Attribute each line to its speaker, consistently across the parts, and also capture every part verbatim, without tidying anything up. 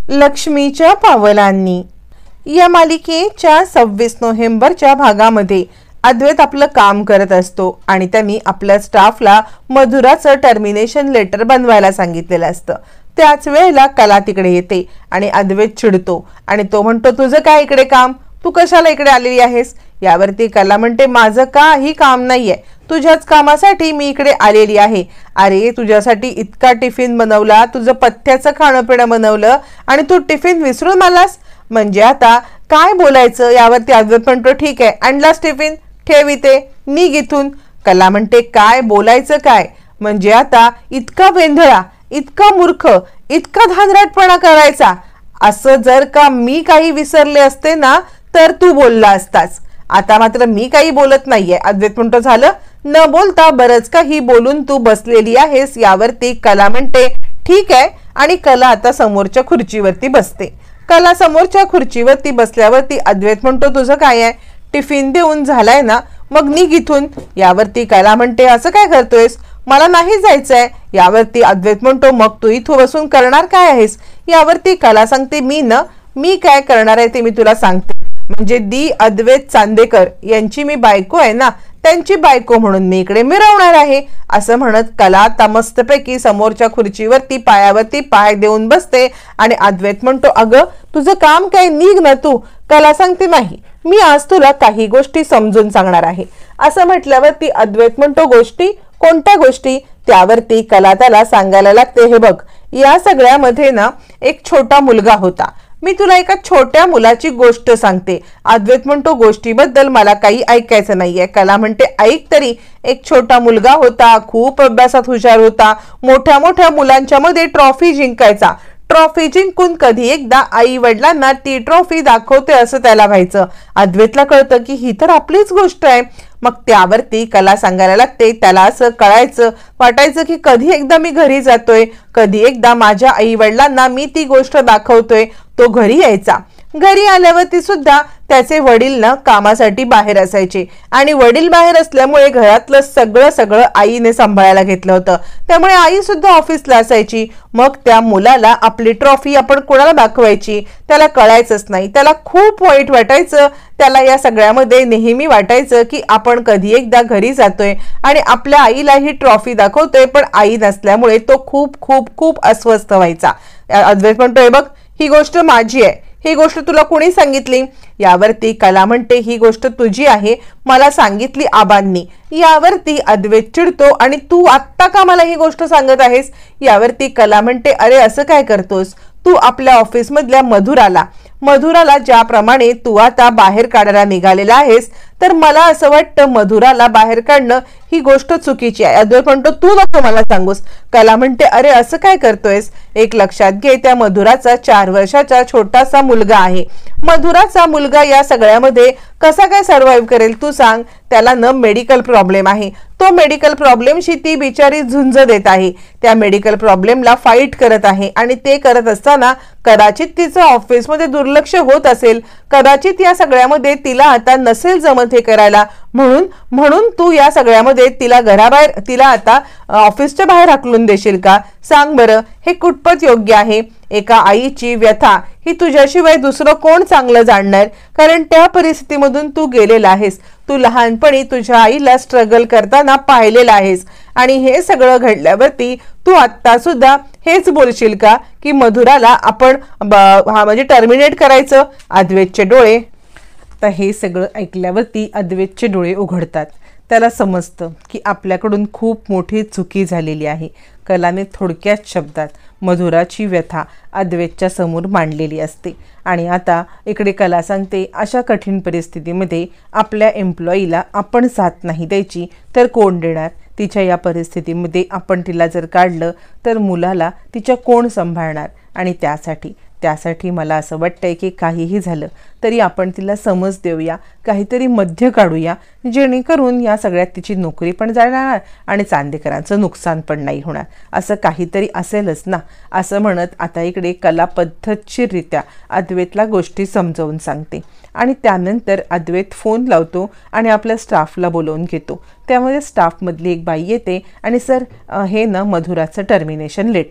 Speaker 1: लक्ष्मीच्या पावलांनी या मालिकेच्या सव्वीस नोव्हेंबरच्या भागामध्ये अद्वैत आपलं काम करत असतो आणि त्यांनी आपल्या स्टाफला मधुराचं टर्मिनेशन लेटर बनवायला सांगितलेलं असतं। त्याच वेळेला कला तिकडे येते आणि अद्वैत चिडतो आणि तो म्हणतो, तुझं काय इकडे काम, तू कशाला इकडे आलेली आहेस? यावरती कला म्हणते, माझं काही काम नाहीये, तुझ्याच कामासाठी मी इकडे आलेली आहे। अरे तुझ्यासाठी इतका टिफिन बनवला, तुझं पथ्याचं खाणं पिणं बनवलं आणि तू टिफिन विसरून आलास, म्हणजे आता काय बोलायचं? यावरती अद्वैत म्हणतो, ठीक आहे, आणलास टिफिन, ठेव इथे, निघ इथून। कला म्हणते, काय बोलायचं काय? म्हणजे आता इतका वेंधळा, इतका मूर्ख, इतका धांदरटपणा करायचा? असं जर का मी काही विसरले असते ना तर तू बोलला असतास, आता मात्र मी काही बोलत नाहीये। अद्वैत म्हणतो, झालं न बोलता बरंच काही बोलून तू बसलेली आहेस। यावरती कला म्हणते, ठीक आहे, आणि कला आता समोरच्या खुर्चीवरती बसते। कला समोरच्या खुर्चीवरती बसल्यावरती अद्वैत म्हणतो, तुझं काय आहे? टिफिन देऊन झालाय ना, मग निघ इथून। यावरती कला म्हणते, असं काय करतोयस, मला नाही जायचंय। यावरती अद्वैत म्हणतो, मग तू इथं बसून करणार काय आहेस? यावरती कला सांगते, मी न मी काय करणार आहे ते मी तुला सांगते, म्हणजे दी अद्वैत चांदेकर यांची मी बायको आहे ना, त्यांची बायको म्हणून मी इकडे मिरवणार आहे। असं म्हणत कला आता मस्तपैकी समोरच्या खुर्चीवरती पायावरती पाय देऊन बसते आणि अद्वैत म्हणतो, अगं तुझं काम काय, निघ ना तू। कला सांगते, नाही, मी आज तुला काही गोष्टी समजून सांगणार आहे। असं म्हटल्यावरती अद्वैत म्हणतो, गोष्टी कोणत्या गोष्टी? त्यावरती कला त्याला सांगायला लागते, हे बघ, या सगळ्यामध्ये ना एक छोटा मुलगा होता, मी तुला एका छोट्या मुलाची गोष्ट सांगते। अद्वैत म्हणतो, गोष्टीबद्दल मला काही ऐकायचं नाहीये। कला म्हणते, ऐक तरी, एक छोटा मुलगा होता, खूप अभ्यासात हुशार होता, मोठ्या मोठ्या मुलांच्या मध्ये ट्रॉफी जिंकायचा। ट्रॉफी जिंकून कधी एकदा आई वडिलांना ती ट्रॉफी दाखवते असं त्याला व्हायचं। अद्वैतला कळतं की ही तर आपलीच गोष्ट आहे। मग त्यावरती कला सांगायला लागते, त्याला असं कळायचं, वाटायचं की कधी एकदा मी घरी जातोय, कधी एकदा माझ्या आई वडिलांना मी ती गोष्ट दाखवतोय। तो घरी यायचा, घरी आल्यावरती सुद्धा त्याचे वडील ना कामासाठी बाहेर असायचे आणि वडील बाहेर असल्यामुळे घरातलं सगळं सगळं आईने सांभाळायला घेतलं होतं, त्यामुळे आई सुद्धा ऑफिसला असायची। मग त्या मुलाला आपली ट्रॉफी आपण कोणाला दाखवायची त्याला कळायचंच नाही, त्याला खूप वाईट वाटायचं। त्याला या सगळ्यामध्ये नेहमी वाटायचं की आपण कधी एकदा घरी जातोय आणि आपल्या आईला ही ट्रॉफी दाखवतोय, पण आई नसल्यामुळे तो खूप खूप खूप अस्वस्थ व्हायचा। अद्वैत म्हणतोय, बघ, ही गोष्ट माझी आहे, ही गोष्ट तुला कोणी सांगितली? यावरती कला म्हणते, ही गोष्ट तुझी आहे, मला सांगितली आबांनी। यावरती अद्वैत चिडतो आणि तू आत्ता का मला ही गोष्ट सांगत आहेस? यावरती कला म्हणते, अरे असं काय करतोस तू? आपल्या ऑफिस मधल्या मधुराला मधुराला ज्याप्रमाणे तू आता बाहेर काढायला निघालेला आहेस, तर मला असं वाटतं मधुराला बाहेर काढणं ही गोष्ट चुकीची आहे। अद्वैत म्हणतो, तू नको मला सांगूस। कला म्हणते, अरे असं काय करतोयस? एक लक्षात घे, त्या मधुराचा चार वर्षाचा छोटासा मुलगा आहे। मधुराचा मुलगा या सगळ्यामध्ये कसा काय सर्व्हाइव्ह करेल तू सांग? त्याला न मेडिकल प्रॉब्लेम आहे, तो मेडिकल प्रॉब्लेमशी ती बिचारी झुंज देत आहे, त्या मेडिकल प्रॉब्लेमला फाईट करत आहे आणि ते करत असताना कदाचित तिचं ऑफिसमध्ये दुर्लक्ष होत असेल, कदाचित या सगळ्यामध्ये तिला आता नसेल जमत हे करायला, म्हणून म्हणून तू या सगळ्यामध्ये तिला घराबाहेर तिला आता ऑफिसच्या बाहेर हाकलून देशील का? सांग बरं, हे कुठपत योग्य आहे? एका आईची व्यथा ही तुझ्याशिवाय दुसरं कोण चांगलं जाणणार? कारण त्या परिस्थितीमधून तू गेलेला आहेस, तू लहानपणी तुझ्या आईला स्ट्रगल करताना पाहिलेला आहेस आणि हे सगळं घडल्यावरती तू आत्ता सुद्धा हेच बोलशील का की मधुराला आपण हा म्हणजे टर्मिनेट करायचं? अद्वैतचे डोळे तर हे सगळं ऐकल्यावरती अद्वैतचे डोळे उघडतात, त्याला समजतं की आपल्याकडून खूप मोठी चुकी झालेली आहे। कलाने थोडक्यात शब्दात मधुराची व्यथा अद्वैतच्या समोर मांडलेली असते आणि आता इकडे कला सांगते, अशा कठीण परिस्थितीमध्ये आपल्या एम्प्लॉईला आपण साथ नाही द्यायची तर कोण देणार? तिच्या या परिस्थितीमध्ये आपण तिला जर काढलं तर मुलाला तिच्या कोण सांभाळणार? आणि त्यासाठी त्यासाठी मला असं वाटतंय की काहीही झालं तरी आपण तिला समज देऊया, काहीतरी मध्य काढूया, जेणेकरून या सगळ्यात तिची नोकरी पण जाणार आणि चांदेकरांचं नुकसान पण नाही होणार, असं काहीतरी असेलच ना। असं म्हणत आता इकडे कला पद्धतशीररित्या अद्वैतला गोष्टी समजावून सांगते आणि त्यानंतर अद्वैत फोन लावतो आणि आपल्या स्टाफला बोलवून घेतो। त्यामध्ये स्टाफमधली एक बाई येते आणि सर हे ना मधुराचं टर्मिनेशन लेटर।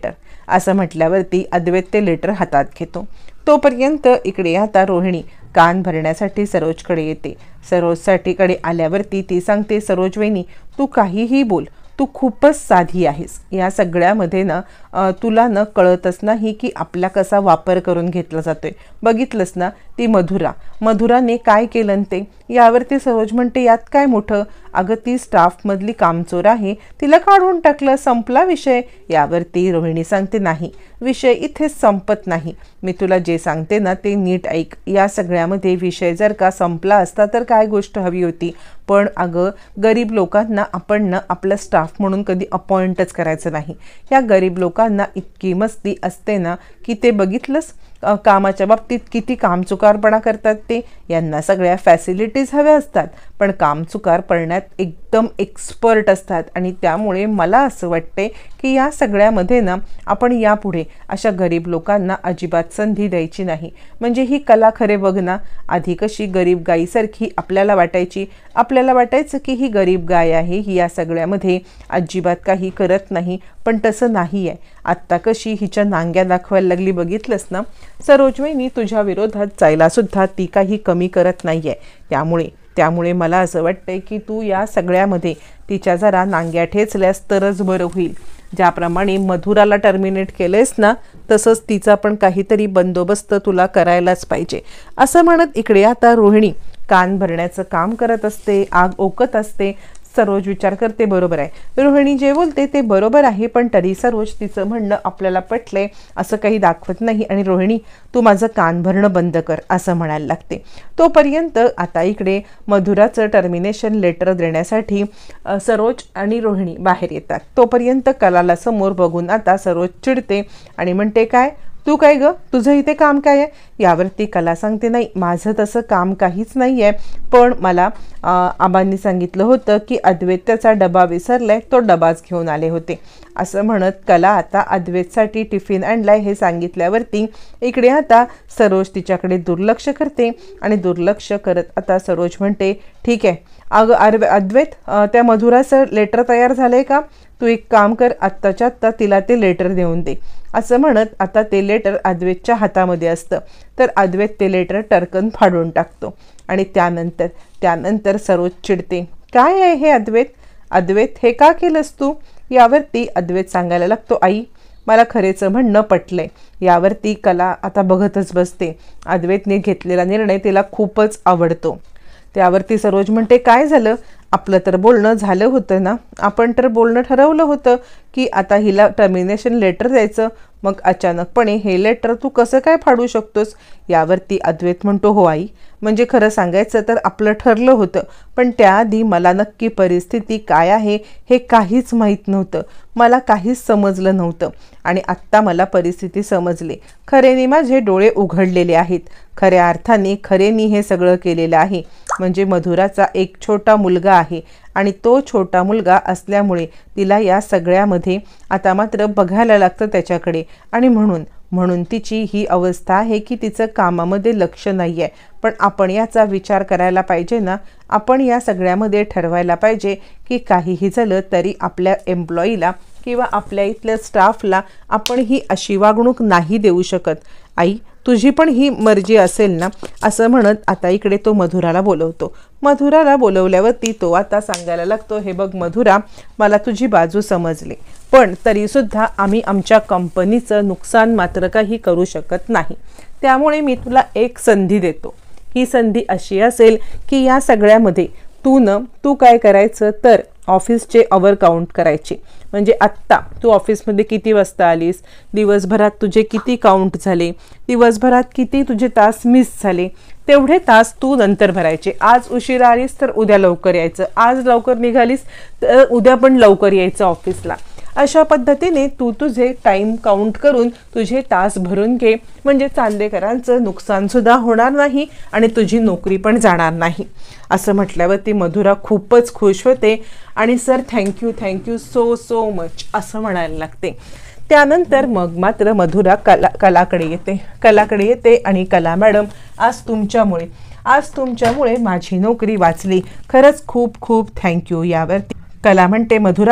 Speaker 1: असं म्हटल्यावरती अद्वैत ते लेटर हातात घेतो. तोपर्यंत इकडे आता रोहिणी कान भरण्यासाठी सरोजकडे येते. सरोजसाठीकडे आल्यावरती ती सांगते, सरोज वहिनी तू काहीही बोल, तू खूपच साधी आहेस. या सगळ्यामध्ये ना तुला न कळतच नाही की आपला कसा वापर करून घेतला जातोय. बघितलंस ना ती मधुरा मधुराने काय केलं ते. यावरती सरोज म्हणते, यात काय मोठं, अगं ती स्टाफमधली कामचोर आहे, तिला काढून टाकलं, संपला विषय. यावरती रोहिणी सांगते, नाही, विषय इथेच संपत नाही. मी तुला जे सांगते ना ते नीट ऐक. या सगळ्यामध्ये विषय जर का संपला असता तर काय गोष्ट हवी होती, पण अगं गरीब लोकांना आपण ना आपला स्टाफ म्हणून कधी अपॉइंटच करायचं नाही. या गरीब लोकांना इतकी मस्ती असते ना की ते बघितलंस कामाच्या बाबतीत किती कामचुकारपणा करतात ते. यांना सगळ्या फॅसिलिटीज हव्या असतात पण कामचुकार पडण्यात एकदम एक्सपर्ट असतात. आणि त्यामुळे मला असं वाटते की या सगळ्यामध्ये ना आपण यापुढे अशा गरीब लोकांना अजिबात संधी द्यायची नाही. म्हणजे ही कला खरे बघ ना, आधी कशी गरीब गायीसारखी आपल्याला वाटायची, आपल्याला वाटायचं की ही गरीब गाय आहे, ही या सगळ्यामध्ये अजिबात काही करत नाही, पण तसं नाही आहे. आत्ता कशी हिच्या नांग्या दाखवायला लागली, बघितलंस ना. सरोज वहिनी तुझ्या विरोधात जायला सुद्धा ती काही कमी करत नाही आहे. त्यामुळे त्यामुळे मला असं वाटतंय की तू या सगळ्यामध्ये तिच्या जरा नांग्या ठेचल्यास तरच बरं होईल. ज्याप्रमाणे मधुराला टर्मिनेट केलेस ना तसंच तिचा पण काहीतरी बंदोबस्त तुला करायलाच पाहिजे. असं म्हणत इकडे आता रोहिणी कान भरण्याचं काम करत असते, आग ओकत असते. सरोज विचार करते, बरोबर आहे, रोहिणी जे बोलते ते बरोबर आहे, पण तरी सरोज तिचं म्हणणं आपल्याला पटलंय असं काही दाखवत नाही आणि रोहिणी तू माझं कान भरणं बंद कर असं म्हणायला लागते. तोपर्यंत आता इकडे मधुराचं टर्मिनेशन लेटर देण्यासाठी सरोज आणि रोहिणी बाहेर येतात. तोपर्यंत कलाला समोर बघून आता सरोज चिडते आणि म्हणते, काय तू काय ग, तुझं इथे काम काय आहे. यावरती कला सांगते, नाही माझं तसं काम काहीच नाही आहे, पण मला आबांनी सांगितलं होतं की अद्वैत त्याचा डबा विसरलाय, तो डबाच घेऊन आले होते. असं म्हणत कला आता अद्वैतसाठी टिफिन आणलाय हे सांगितल्यावरती इकडे आता सरोज तिच्याकडे दुर्लक्ष करते आणि दुर्लक्ष करत आता सरोज म्हणते, ठीक आहे अगं अरे अद्वैत, त्या मधुराचं लेटर तयार झालंय का, तू एक काम कर, आत्ताच्या आत्ता तिला ते लेटर देऊन दे. असं म्हणत आता ते लेटर अद्वैतच्या हातामध्ये असतं. तर अद्वैत ते लेटर टरकन फाडून टाकतो आणि त्यानंतर त्यानंतर सरोज चिडते, काय आहे हे अद्वैत, अद्वैत हे का केलंस तू. यावरती अद्वैत सांगायला लागतो, आई मला खरेचं म्हणणं पटलंय. यावरती कला आता बघतच बसते. अद्वैतने घेतलेला निर्णय तिला खूपच आवडतो. त्यावरती सरोज म्हणते, काय झालं, आपलं तर बोलणं झालं होतं ना, आपण तर बोलणं ठरवलं होतं की आता हिला टर्मिनेशन लेटर द्यायचं, मग अचानकपणे हे लेटर तू कसं काय फाडू शकतोस. यावरती अद्वैत म्हणतो, हो आई, म्हणजे खरं सांगायचं तर आपलं ठरलं होतं, पण त्याआधी मला नक्की परिस्थिती काय आहे हे काहीच माहीत नव्हतं, मला काहीच समजलं नव्हतं आणि आत्ता मला परिस्थिती समजली. खरेने माझे डोळे उघडलेले आहेत. खऱ्या अर्थाने खरेनी हे सगळं केलेलं आहे. म्हणजे मधुराचा एक छोटा मुलगा आहे आणि तो छोटा मुलगा असल्यामुळे तिला या सगळ्यामध्ये आता मात्र बघायला लागतं त्याच्याकडे आणि म्हणून म्हणून तिची ही अवस्था आहे की तिचं कामामध्ये लक्ष नाही आहे. पण आपण याचा विचार करायला पाहिजे ना, आपण या सगळ्यामध्ये ठरवायला पाहिजे की काहीही झालं तरी आपल्या एम्प्लॉईला किंवा आपल्या इथल्या स्टाफला आपण ही अशी वागणूक नाही देऊ शकत. आई तुझी पण ही मर्जी असेल ना. असं म्हणत आता इकडे तो मधुराला बोलवतो. मधुराला बोलवल्यावरती तो आता सांगायला लागतो, हे बघ मधुरा, मला तुझी बाजू समजली, पण तरीसुद्धा आम्ही आमच्या कंपनीचं नुकसान मात्र काही करू शकत नाही. त्यामुळे मी तुला एक संधी देतो. ही संधी अशी असेल की या सगळ्यामध्ये तू न तू काय करायचं तर ऑफिसचे आवर काउंट करायचे. म्हणजे आत्ता तू ऑफिसमध्ये किती वाजता आलीस, दिवसभरात तुझे किती काउंट झाले, दिवसभरात किती तुझे तास मिस झाले, तेवढे तास तू नंतर भरायचे. आज उशिरा आलीस तर उद्या लवकर यायचं, आज लवकर निघालीस तर उद्या पण लवकर यायचं ऑफिसला. अशा पद्धतीने तू तुझे टाईम काउंट करून तुझे तास भरून घे. म्हणजे चांदेकरांचं नुकसानसुद्धा होणार नाही आणि तुझी नोकरी पण जाणार नाही. असं म्हटल्यावरती मधुरा खूपच खुश होते आणि sir thank you thank you so so much असं म्हणायला लागते. त्यानंतर मग मात्र मधुरा कला कलाकडे येते कलाकडे येते आणि कला मॅडम, आज तुमच्यामुळे आज तुमच्यामुळे माझी नोकरी वाचली, खरंच खूप खूप थँक्यू. यावरती कला म्हणते, मधुरा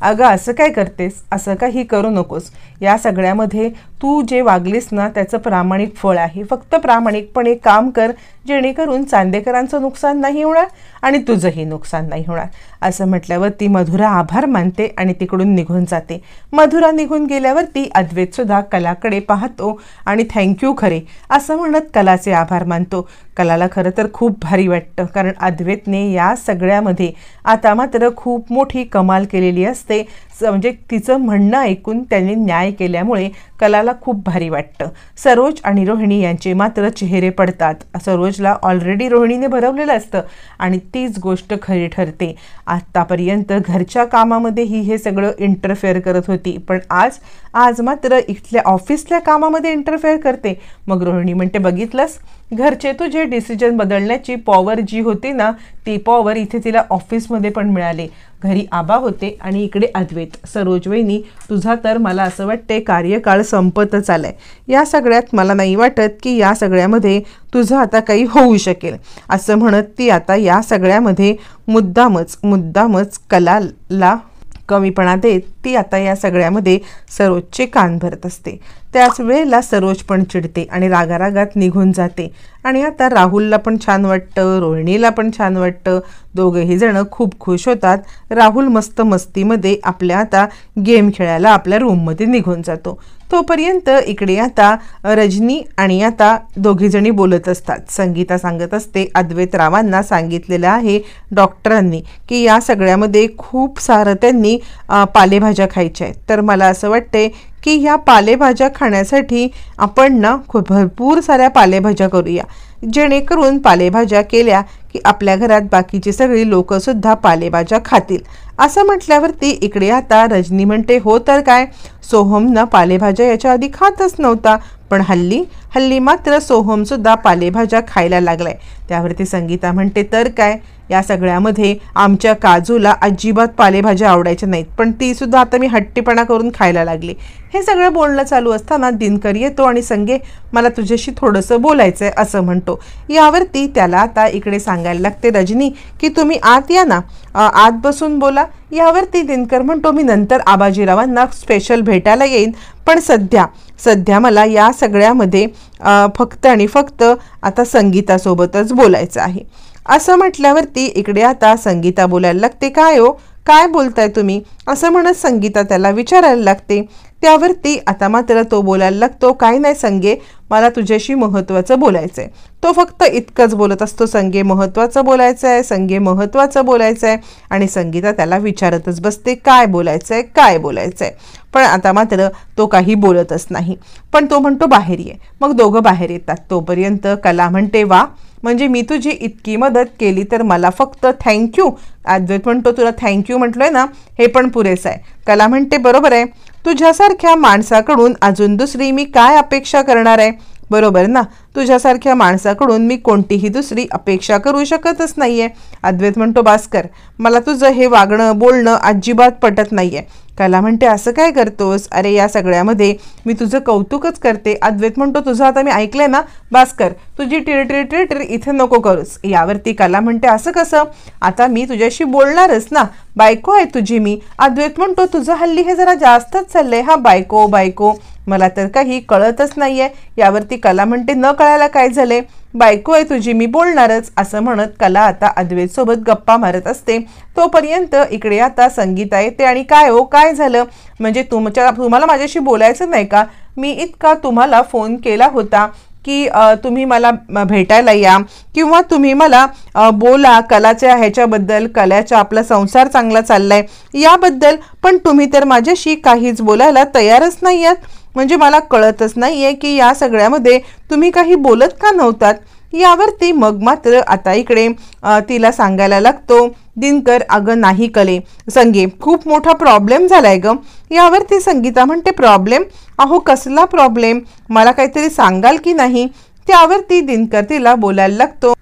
Speaker 1: अगं असं काय करतेस, असं काही करू नकोस, या सगळ्यामध्ये तू जे वागलीस ना त्याचं प्रामाणिक फळ आहे, फक्त प्रामाणिकपणे काम कर जेणेकरून चांदेकरांचं नुकसान नाही होणार आणि तुझंही नुकसान नाही होणार. असं म्हटल्यावर ती मधुरा आभार मानते आणि तिकडून निघून जाते. मधुरा निघून गेल्यावरती अद्वैतसुद्धा कलाकडे पाहतो आणि थँक्यू खरे असं म्हणत कलाचे आभार मानतो. कलाला खरं तर खूप भारी वाटतं, कारण अद्वैतने या सगळ्यामध्ये आता मात्र खूप मोठी कमाल केलेली असते. म्हणजे तिचं म्हणणं ऐकून त्यांनी न्याय केल्यामुळे कलाला खूप भारी वाटतं. सरोज आणि रोहिणी यांचे मात्र चेहरे पडतात. सरोजला ऑलरेडी रोहिणीने भरवलेलं असतं आणि तीच गोष्ट खरी ठरते. आत्तापर्यंत घरच्या कामामध्येही हे सगळं इंटरफेअर करत होती, पण आज आज मात्र इथल्या ऑफिसल्या कामामध्ये इंटरफेअर करते. मग रोहिणी म्हणते, बघितलंस, घरचे तुझे डिसिजन बदलण्याची पॉवर जी होती ना ती पॉवर इथे तिला ऑफिसमध्ये पण मिळाली. घरी आबा होते आणि इकडे अद्वैत. सरोज वहिनी, तुझा तर मला असं वाटते कार्यकाळ संपतच आलाय. या सगळ्यात मला नाही वाटत की या सगळ्यामध्ये तुझं आता काही होऊ शकेल. असं म्हणत ती आता या सगळ्यामध्ये मुद्दामच मुद्दामच कलाला कमीपणा देत ती आता या सगळ्यामध्ये सरोजचे कान भरत असते. त्याच वेळेला सरोज पण चिडते आणि रागारागात निघून जाते. आणि आता राहुलला पण छान वाटतं, रोहिणीला पण छान वाटतं. दोघेही जण खूप खुश होतात. राहुल मस्त मस्तीमध्ये आपल्या आता गेम खेळायला आपल्या रूममध्ये निघून जातो. तोपर्यंत इकडे आता रजनी आणि आता दोघीजणी बोलत असतात. संगीता सांगत असते, अद्वैतरावांना सांगितलेलं आहे डॉक्टरांनी की या सगळ्यामध्ये खूप सारं त्यांनी पालेभाज्या खायच्या आहेत. तर मला असं वाटते की ह्या पालेभाज्या खाण्यासाठी आपण ना खूप भरपूर साऱ्या पालेभाज्या करूया, जेणेकरून पालेभाज्या केल्या की आपल्या घरात बाकीची सगळी लोकंसुद्धा पालेभाज्या खातील. असं म्हटल्यावरती इकडे आता रजनी म्हणते, हो तर काय, सोहमनं पालेभाज्या याच्या आधी खातच नव्हता, पण हल्ली हल्ली मात्र सोहमसुद्धा पालेभाज्या खायला लागलाय. त्यावरती संगीता म्हणते, तर काय, या सगळ्यामध्ये आमच्या काजूला अजिबात पालेभाज्या आवडायच्या नाहीत, पण ती सुद्धा आता मी हट्टीपणा करून खायला लागली. हे सगळं बोलणं चालू असताना दिनकर येतो आणि संगे, मला तुझ्याशी थोडंसं बोलायचं आहे असं म्हणतो. यावरती त्याला आता इकडे सांगायला लागते रजनी की तुम्ही आत या ना, आत बसून बोला. यावरती दिनकर म्हणतो, मी नंतर आबाजीरावांना स्पेशल भेटायला येईन, पण सध्या सध्या मला या सगळ्यामध्ये फक्त आणि फक्त आता संगीतासोबतच बोलायचं आहे. असं म्हटल्यावरती इकडे आता संगीता बोलायला लागते, काय हो, काय बोलताय तुम्ही, असं म्हणत संगीता त्याला विचारायला लागते. त्यावरती आता मात्र तो बोलायला लागतो, काय नाही संगे, मला तुझ्याशी महत्त्वाचं बोलायचं आहे. तो फक्त इतकंच बोलत असतो, संगे महत्त्वाचं बोलायचं आहे, संगे महत्त्वाचं बोलायचं आहे. आणि संगीता त्याला विचारतच बसते, काय बोलायचं आहे, काय बोलायचं आहे. पण आता मात्र तो काही बोलतच नाही. पण तो म्हणतो, बाहेर ये. मग दोघं बाहेर येतात. तोपर्यंत कला म्हणते, वा, म्हणजे मी तुझी इतकी मदत केली तर मला फक्त थँक्यू. अद्वैत म्हणतो, तुला थँक्यू म्हटलोय ना, हे पण पुरेसं आहे. कला म्हणते, बरोबर आहे, तुझ्यासारख्या माणसाकडून अजून दुसरी मी काय अपेक्षा करणार आहे, बरोबर ना, तुझ्यासारख्या माणसाकडून मी कोणतीही दुसरी अपेक्षा करू शकतच नाहीये. अद्वैत म्हणतो, भास्कर, मला तुझं हे वागणं बोलणं अजिबात पटत नाहीये. कला म्हणते, असं काय करतोस, अरे या सगळ्यामध्ये मी तुझं कौतुकच करते. अद्वैत म्हणतो, तुझं आता मी ऐकलंय ना भास्कर, तुझी टिर टिर टिर टिर इथे नको करूस. यावरती कला म्हणते, असं कसं, आता मी तुझ्याशी बोलणारच ना, बायको आहे तुझी मी. अद्वैत म्हणतो, तुझं हल्ली हे जरा जास्तच चाललंय, हा बायको बायको, मला तर काही कळतच नाहीये. यावरती कला म्हणते, न कळायला काय झाले, बायको आहे तुझी मी बोलणारच. असं म्हणत कला आता अद्वैत सोबत गप्पा मारत असते. तोपर्यंत इकडे आता संगीता येते आणि काय हो, काय झालं, म्हणजे तुमच्या तुम्हाला माझ्याशी बोलायचं नाही का, मी इतका तुम्हाला फोन केला होता की तुम्ही मला भेटायला या किंवा तुम्ही मला बोला कलाच्या ह्याच्याबद्दल, कलाच्या आपला संसार चांगला चाललाय याबद्दल, पण तुम्ही तर माझ्याशी काहीच बोलायला तयारच नाही आहात. म्हणजे मला कळतच नाहीये की या सगळ्यामध्ये तुम्ही काही बोलत का नव्हतात. यावरती मग मात्र आता इकडे तिला सांगायला लागतो दिनकर, अगं नाही कले संगे, खूप मोठा प्रॉब्लेम झालाय ग. यावरती संगीता म्हणते, प्रॉब्लेम, अहो कसला प्रॉब्लेम, मला काहीतरी सांगाल की नाही. त्यावरती दिनकर तिला बोलायला लागतो,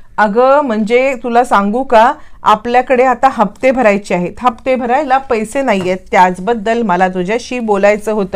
Speaker 1: अगं म्हणजे तुला सांगू का, आपल्याकडे आता हप्ते भरायचे आहेत, हप्ते भरायला पैसे नाही आहेत, त्याचबद्दल मला तुझ्याशी बोलायचं होतं.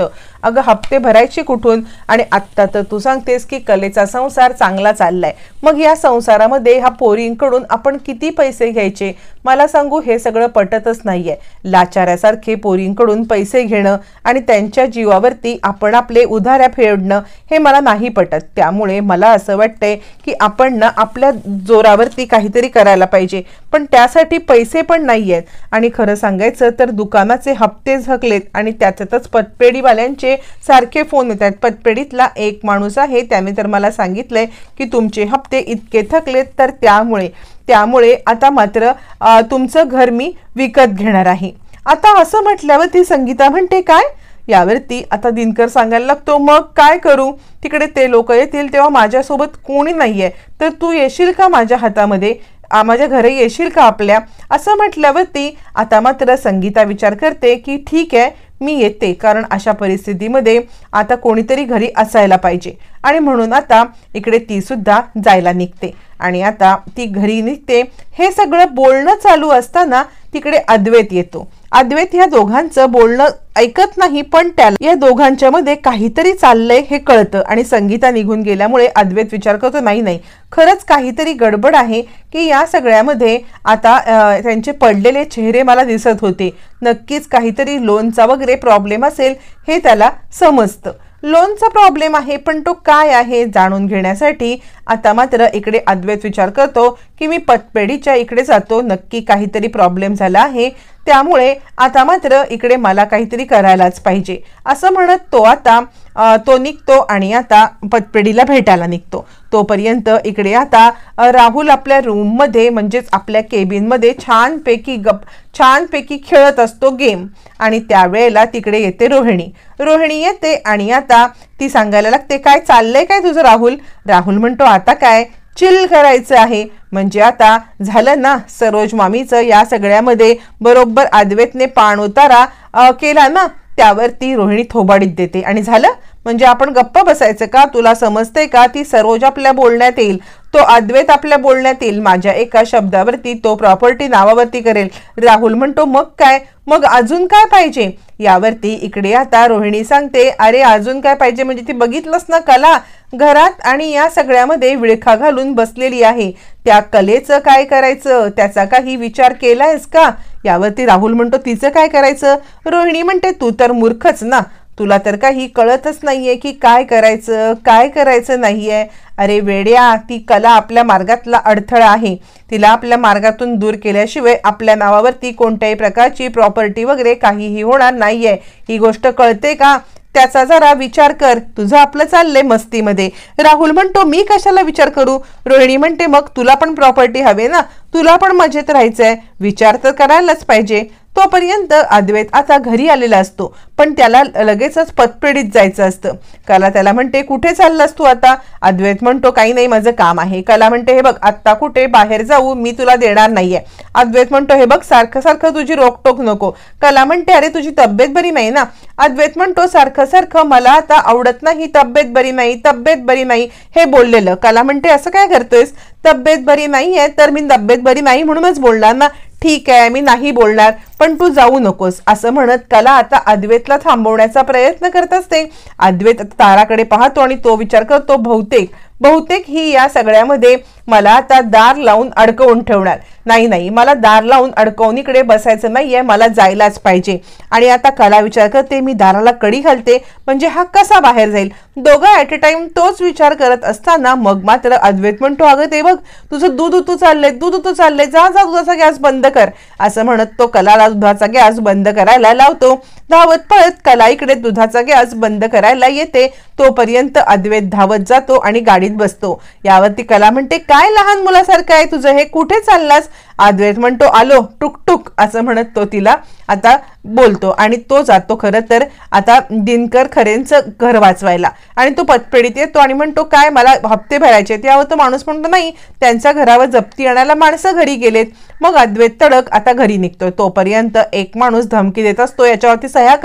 Speaker 1: अगं हप्ते भरायचे कुठून? आणि आत्ता तर तू सांगतेस की कलेचा संसार चांगला चाललाय, मग या संसारामध्ये हा पोरींकडून आपण किती पैसे घ्यायचे? मला सांगू, हे सगळं पटतच नाहीये. लाचाऱ्यासारखे पोरींकडून पैसे घेणं आणि त्यांच्या जीवावरती आपण आपले उधाऱ्या फेडणं हे मला नाही पटत. त्यामुळे मला असं वाटतंय की आपण ना आपल्या जोरावरती काहीतरी करायला पाहिजे, पण त्यासाठी पैसे पण नाहीयेत. आणि खरं सांगायचं तर दुकानाचे हप्ते झकलेत आणि त्याच्यातच पतपेढीवाल्यांचे सारखे फोन येतात. पतपेढीतला एक माणूस आहे, त्याने तर मला सांगितलंय की तुमचे हप्ते इतके थकलेत, तर त्यामुळे त्यामुळे आता मात्र तुमचं घर मी विकत घेणार आहे. आता असं म्हटल्यावर ती संगीता म्हणते, काय? यावरती आता दिनकर सांगायला लागतो, मग काय करू? तिकडे ते लोक येतील तेव्हा माझ्यासोबत कोणी नाहीये, तर तू येशील का माझ्या हातामध्ये, माझ्या घरी येशील का आपल्या? असं म्हटल्यावरती आता मात्र संगीता विचार करते की ठीक आहे, मी येते, कारण अशा परिस्थितीमध्ये आता कोणीतरी घरी असायला पाहिजे. आणि म्हणून आता इकडे ती सुद्धा जायला निघते. आणि आता ती घरी निघते. हे सगळं बोलणं चालू असताना तिकडे अद्वैत येतो. अद्वैत या दोघांचं बोलणं ऐकत नाही, पण त्याला या दोघांच्या मध्ये काहीतरी चाललंय हे कळतं. आणि संगीता निघून गेल्यामुळे अद्वैत विचार करतो, नाही नाही खरंच काहीतरी गडबड आहे की या सगळ्यामध्ये आता त्यांचे पडलेले चेहरे मला दिसत होते. नक्कीच काहीतरी लोनचा वगैरे प्रॉब्लेम असेल हे त्याला समजतं. लोनचा प्रॉब्लेम आहे, पण तो काय आहे जाणून घेण्यासाठी आता मात्र इकडे अद्वैत विचार करतो की मी पतपेढीच्या इकडे जातो, नक्की काहीतरी प्रॉब्लेम झाला आहे, त्यामुळे आता मात्र इकडे मला काहीतरी करायलाच पाहिजे. असं म्हणत तो आता तो निघतो आणि आता पतपेढीला भेटायला निघतो. तोपर्यंत इकडे आता राहुल आपल्या रूममध्ये म्हणजेच आपल्या केबिनमध्ये छानपैकी गप छानपैकी खेळत असतो गेम. आणि त्यावेळेला तिकडे येते रोहिणी. रोहिणी येते आणि आता ती सांगायला लागते, काय चाललंय काय तुझं राहुल? राहुल म्हणतो, आता काय चिल करायचं आहे. म्हणजे आता झालं ना सरोज मामीचं या सगळ्यामध्ये बरोबर अद्वैतने पाण उतारा केला ना, त्यावरती रोहिणी थोबाडीत देते. आणि झालं म्हणजे आपण गप्प बसायचं का? तुला समजतंय का? ती सरोज आपल्या बोलण्यात येईल, तो अद्वैत आपल्या बोलण्यात येईल, माझ्या एका शब्दावरती तो प्रॉपर्टी नावावरती करेल. राहुल म्हणतो, मग काय? मग अजून काय पाहिजे? यावरती इकडे आता रोहिणी सांगते, अरे अजून काय पाहिजे म्हणजे ती बघितलंस ना कला घरात आणि या सगळ्यामध्ये विळखा घालून बसलेली आहे, त्या कलेचं काय करायचं? त्याचा काही विचार केलायस का? यावरती राहुल म्हणतो, तिचं काय करायचं? रोहिणी म्हणते, तू तर मूर्खच ना, तुला तर काही कळतच नाहीये की काय करायचं काय करायचं नाहीये. अरे वेड्या, ती कला आपल्या मार्गातला अडथळा आहे, तिला आपल्या मार्गातून दूर केल्याशिवाय आपल्या नावावरती कोणत्याही प्रकारची प्रॉपर्टी वगैरे काहीही होणार नाहीये. ही गोष्ट कळते का? त्याचा जरा विचार कर. तुझं आपलं चाललंय मस्तीमध्ये. राहुल म्हणतो, मी कशाला विचार करू? रोहिणी म्हणते, मग तुला पण प्रॉपर्टी हवे ना, तुला पण मजेत राहायचंय, विचार तर करायलाच पाहिजे. तोपर्यंत अद्वैत आता घरी आलेला असतो, पण त्याला लगेचच पतपेढीत जायचं असतं. कला त्याला म्हणते, कुठे चाललास तू आता? अद्वैत म्हणतो, काही नाही, माझं काम आहे. कला म्हणते, हे बघ आत्ता कुठे बाहेर जाऊ मी तुला देणार नाहीये. अद्वैत म्हणतो, हे बघ सारखं सारखं तुझी रोकटोक नको. कला म्हणते, अरे तुझी तब्येत बरी नाही ना? अद्वैत म्हणतो, सारखं सारखं मला आता आवडत नाही, तब्येत बरी नाही तब्येत बरी नाही हे बोललेलं. कला म्हणते, असं काय करतोयस? तब्येत बरी नाहीये तर मी तब्येत बरी नाही म्हणूनच बोलणार ना. ठीक आहे, मी नाही बोलणार, पण तू जाऊ नकोस. असं म्हणत कला आता अद्वैतला थांबवण्याचा प्रयत्न करत असते. अद्वैत ताराकडे पाहतो आणि तो विचार करतो, बहुतेक बहुतेक ही या सगळ्यामध्ये मला आता दार लावून अडकवून ठेवणार. नाही नाही, मला दार लावून अडकवून इकडे बसायचं नाहीये, मला जायलाच पाहिजे. आणि आता कला विचार करते, मी दाराला कडी घालते म्हणजे हा कसा बाहेर जाईल? दोघं ऍट अ टाइम तोच विचार करत असताना मग मात्र अद्वैत म्हणतो, अगं ते बघ तुझं दूध उतू चाललंय दूध उतू चाललंय जा जा दुधाचा गॅस बंद कर. असं म्हणत तो कलाला दुधाचा गॅस बंद करायला लावतो. धावत पळत कला इकडे दुधाचा गॅस बंद करायला येते. तोपर्यंत अद्वैत धावत जातो आणि गाडीत बसतो. यावरती कला म्हणते, काय लहान मुलासारखं आहे तुझं हे, कुठे चाललास? अद्वैत म्हणतो, आलो टुकटुक. असं म्हणत तो तिला आता बोलतो आणि तो जातो खरं तर आता दिनकर खरेंचं घर वाचवायला. आणि तो पतपेढीत येतो आणि म्हणतो, काय मला हप्ते भरायचे? त्यावर तो माणूस म्हणतो, नाही त्यांच्या घरावर जप्ती आणायला माणसं घरी गेलेत. मग अद्वैत तडक आता घरी निघतोय. तोपर्यंत एक माणूस धमकी देत असतो, याच्यावरती सह्या करा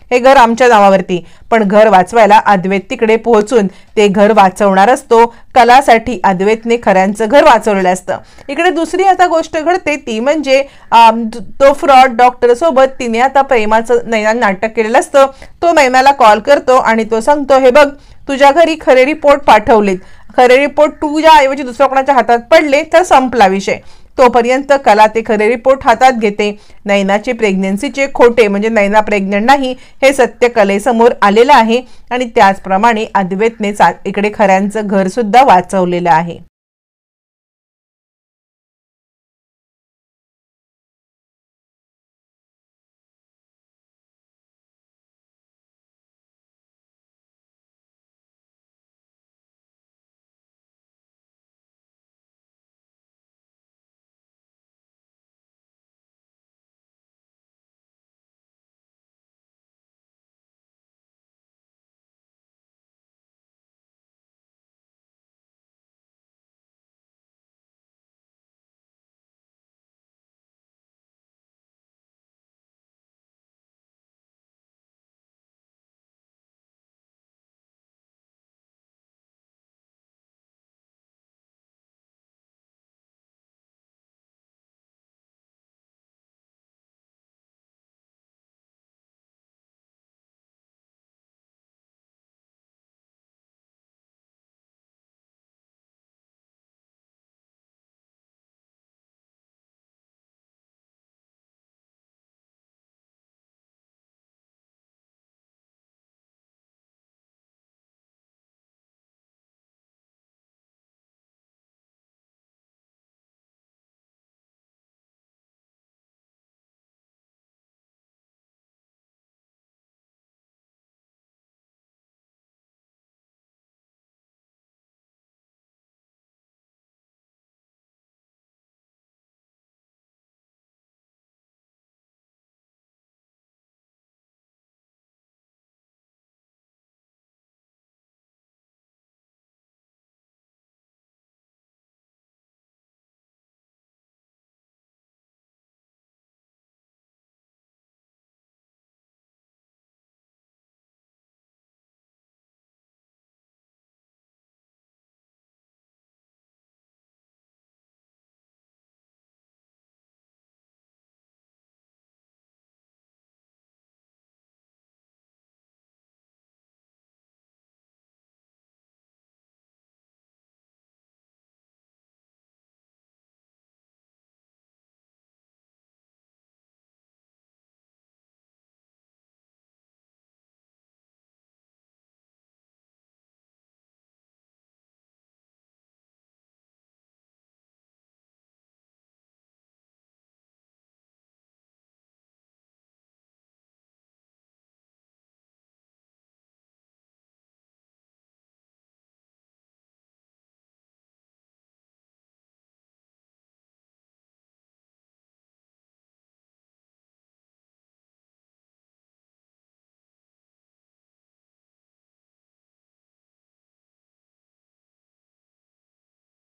Speaker 1: हे घर आमच्या नावावरती. पण घर वाचवायला अद्वैत तिकडे पोहोचून ते घर वाचवणार असतो. कलासाठी अद्वैतने खऱ्यांचं घर वाचवलेलं असतं. इकडे दुसरी आता गोष्ट घडते ती म्हणजे तो फ्रॉड डॉक्टर सोबत तिने आता प्रेमाचं नैना नाटक केलेलं असतं. तो नैनाला कॉल करतो आणि तो सांगतो, हे बघ तुझ्या घरी खरे रिपोर्ट पाठवलेत, खरे रिपोर्ट तुझ्या ऐवजी दुसऱ्या कोणाच्या हातात पडले तर संपला विषय. तोपर्यंत कला ते खरे रिपोर्ट हातात घेते. नैनाचे प्रेग्नन्सीचे खोटे म्हणजे नैना प्रेग्नंट नाही हे सत्य कलेसमोर आलेलं आहे आणि त्याचप्रमाणे अद्वैतने इकडे खऱ्यांचं घर सुद्धा वाचवलेलं आहे.